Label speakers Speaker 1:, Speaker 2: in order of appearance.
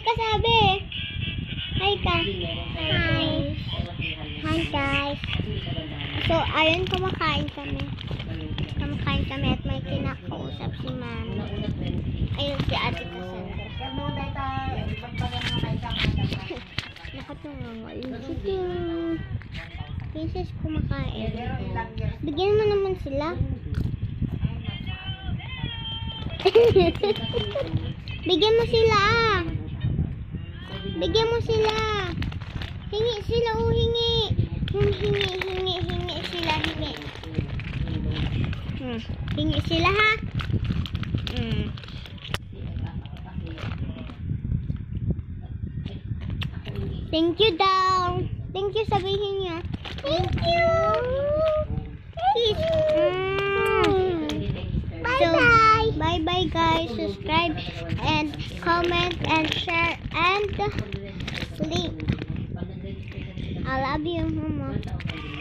Speaker 1: ka sabi. Hi ka. Hi. Hi guys. So, ayun, kumakain kami. At may kinakausap si Mami. Ayun si Ate Cassandra. Nakatungangal. Princess kumakain. Bigyan mo naman sila. Bigyan mo sila. Bigyan mo sila. Hingi sila, hingi. Hingi sila, hingi. Hingi sila, ha? Thank you daw. Thank you sabihin niya. Thank you. Bye-bye. Bye-bye guys. Subscribe and comment and share and link. I love you, Mama.